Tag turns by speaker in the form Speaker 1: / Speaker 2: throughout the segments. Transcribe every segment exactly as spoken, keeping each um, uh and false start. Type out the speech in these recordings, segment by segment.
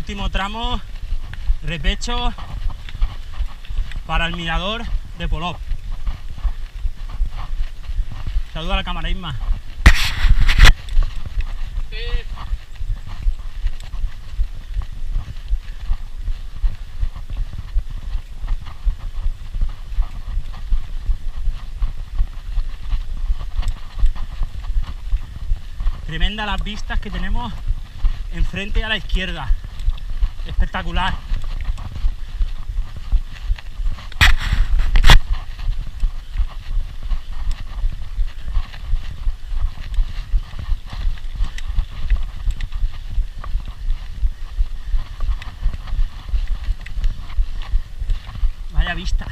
Speaker 1: último tramo, repecho para el mirador de Polop. Saluda a la cámara, Isma. Sí. Tremenda las vistas que tenemos enfrente y a la izquierda. Espectacular. Vaya vistas.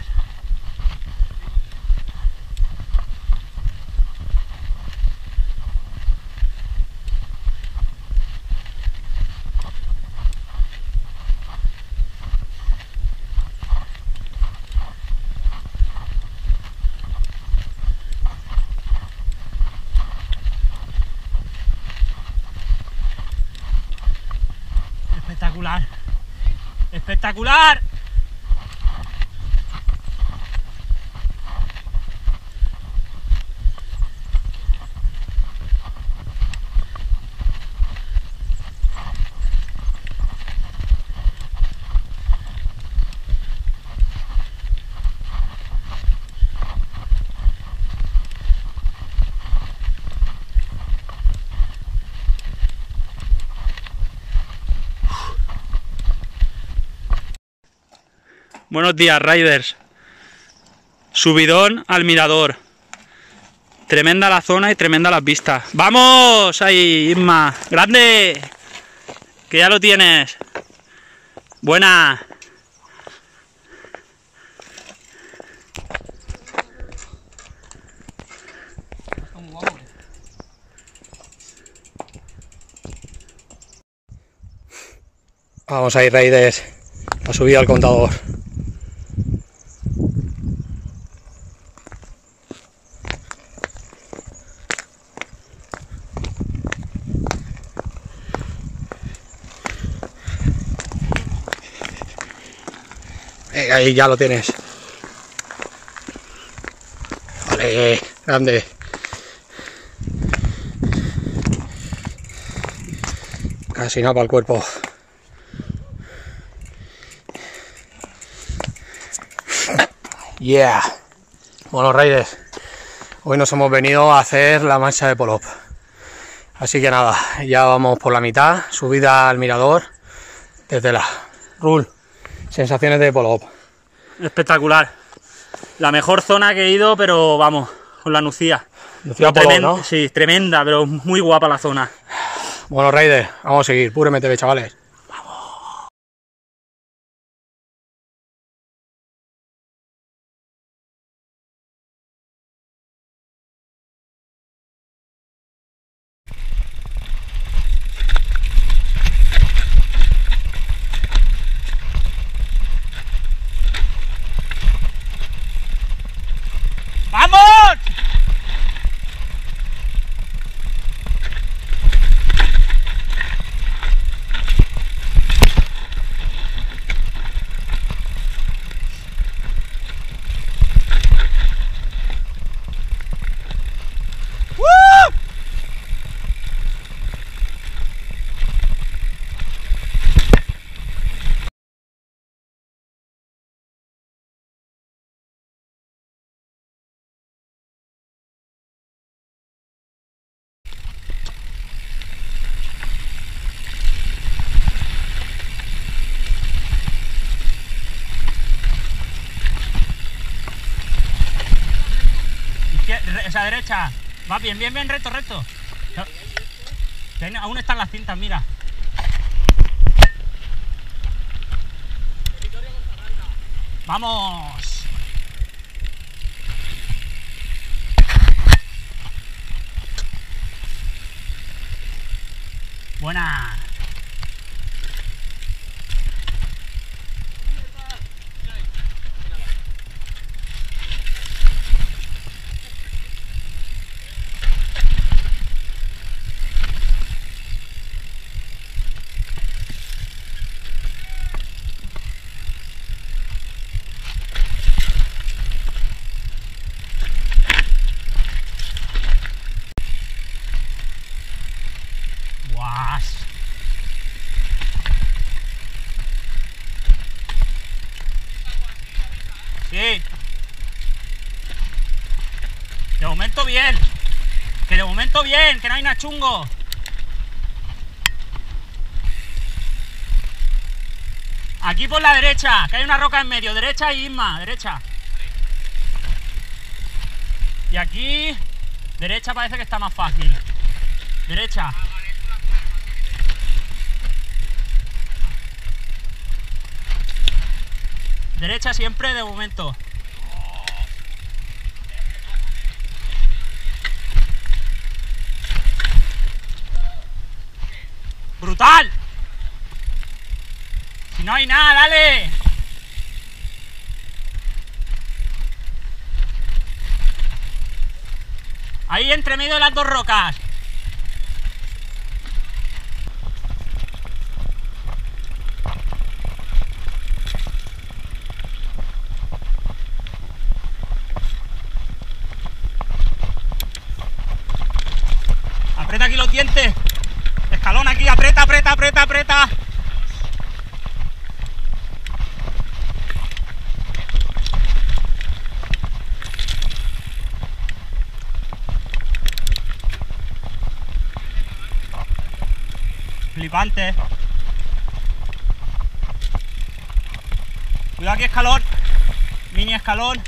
Speaker 1: Espectacular. Espectacular. Buenos días, riders. Subidón al mirador. Tremenda la zona y tremenda las vistas. ¡Vamos! Ahí, Isma. ¡Grande! Que ya lo tienes. Buena.
Speaker 2: Vamos ahí, riders. Ha subido al contador. Eh, ahí ya lo tienes. Vale, grande. Casi nada para el cuerpo. Yeah. Bueno, riders, hoy nos hemos venido a hacer la mancha de Polop. Así que nada, ya vamos por la mitad, subida al mirador desde la Rul. Sensaciones de Polop.
Speaker 1: Espectacular. La mejor zona que he ido, pero vamos, con la Nucía.
Speaker 2: Nucía Polop,
Speaker 1: tremenda,
Speaker 2: ¿no?
Speaker 1: Sí, tremenda, pero muy guapa la zona.
Speaker 2: Bueno, riders, vamos a seguir, puro M T V, chavales.
Speaker 1: ¡Vamos! Esa derecha. Va bien, bien, bien, recto, recto. Aún están las cintas, mira. ¡Vamos! Buena. bien. Que de momento bien, que no hay nada chungo. Aquí por la derecha, que hay una roca en medio. Derecha y Isma, derecha. Y aquí, derecha parece que está más fácil. Derecha. Derecha siempre de momento. ¡Brutal! Si no hay nada, dale. Ahí entre medio de las dos rocas. Aprieta aquí los dientes. Escalón aquí, aprieta, aprieta, aprieta, aprieta. Flipante. Cuidado aquí, escalón. Mini escalón.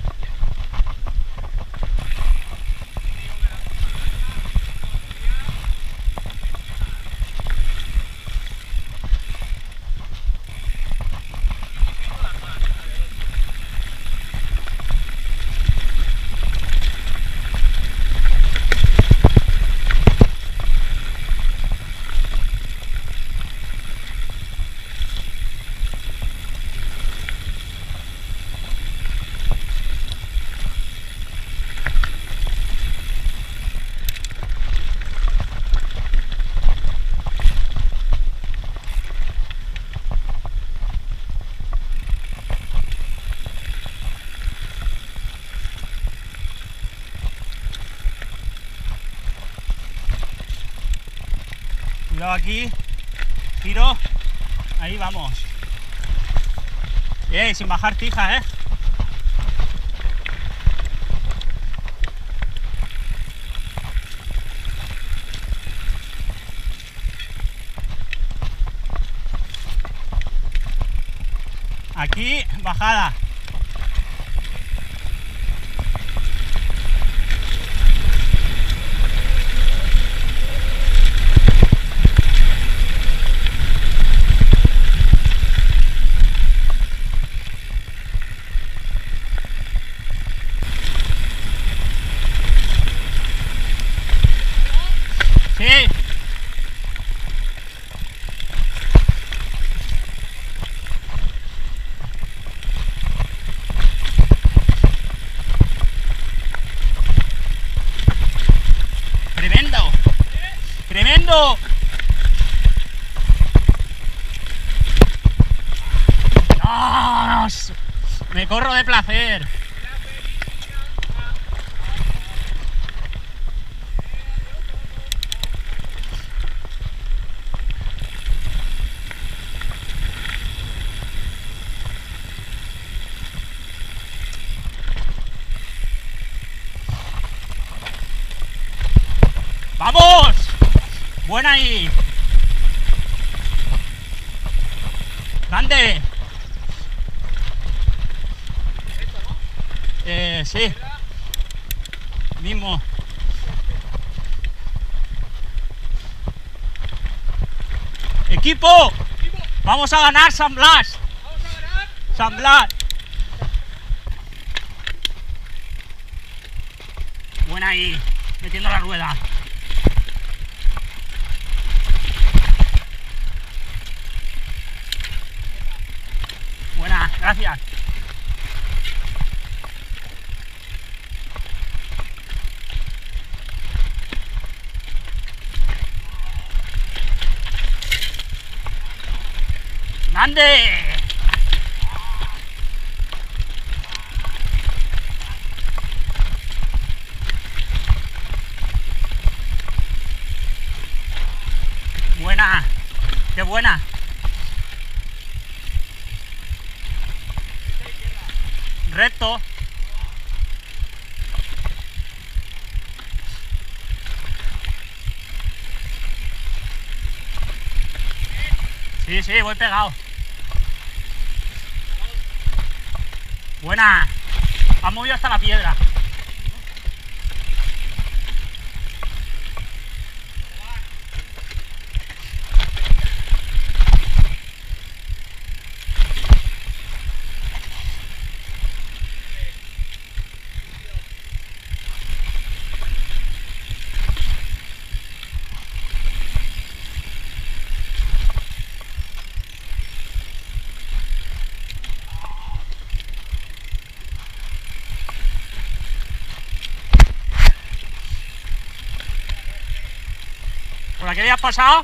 Speaker 1: Cuidado aquí, giro, ahí vamos. Bien, sin bajar tija, eh. Aquí, bajada. Sí. Tremendo. Tremendo. ¡Dios! Me corro de placer. ¡Vamos! Buena ahí. Grande. Eh, sí. Mismo. Equipo. Vamos a ganar San Blas.
Speaker 3: Vamos a ganar.
Speaker 1: San Blas. Buena ahí. Metiendo la rueda. Buena, gracias. ¡Grande! Buena, qué buena. Recto. Sí, sí, voy pegado. Buena. Has movido hasta la piedra. ¿Por aquí habías pasado?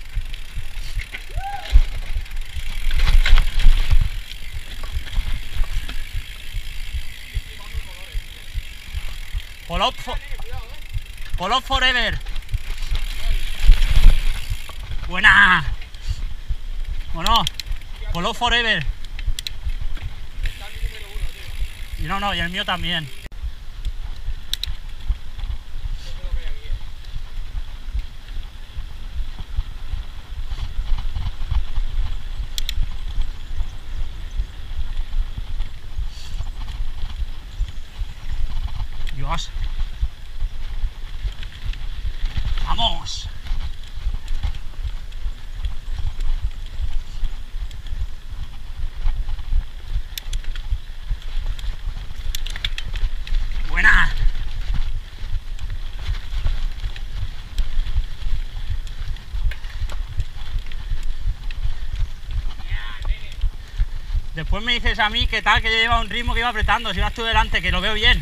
Speaker 1: Polop, for... Polop forever. Buena. Bueno, Polop forever. Y no, no, y el mío también. Dios. Vamos. Buena. Después me dices a mí que tal, que yo llevaba un ritmo que iba apretando, si vas tú delante, que lo veo bien.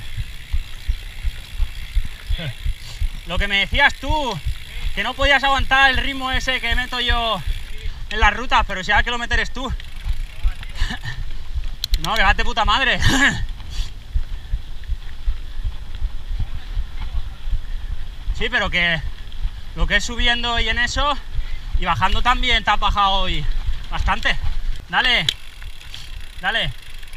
Speaker 1: Lo que me decías tú, que no podías aguantar el ritmo ese que meto yo en las rutas, pero si ahora que lo meteres tú. No, que vas de puta madre. Sí, pero que lo que es subiendo y en eso, y bajando también te has bajado hoy bastante. Dale, dale.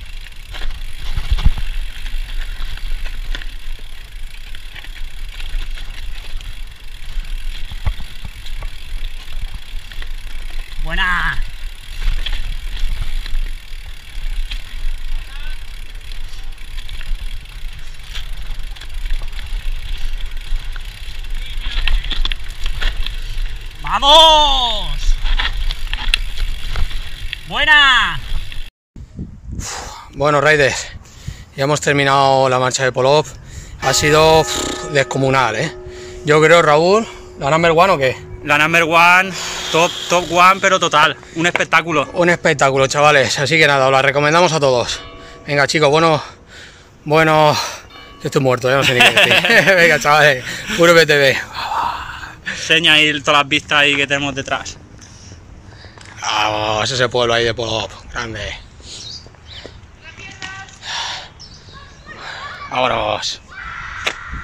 Speaker 1: Buena. ¡Vamos! ¡Buena!
Speaker 2: Bueno, Raiders, ya hemos terminado la marcha de Polop. Ha sido uf, descomunal, ¿eh? Yo creo, Raúl, ¿la number one o qué?
Speaker 1: La number one, top, top one, pero total, un espectáculo.
Speaker 2: Un espectáculo, chavales, así que nada, os la recomendamos a todos. Venga, chicos, bueno, bueno, yo estoy muerto, ya no sé ni qué decir. Venga, chavales, puro B T V.
Speaker 1: Enseña ahí todas las vistas ahí que tenemos detrás.
Speaker 2: Vamos, ese pueblo ahí de Polop, grande. Vámonos.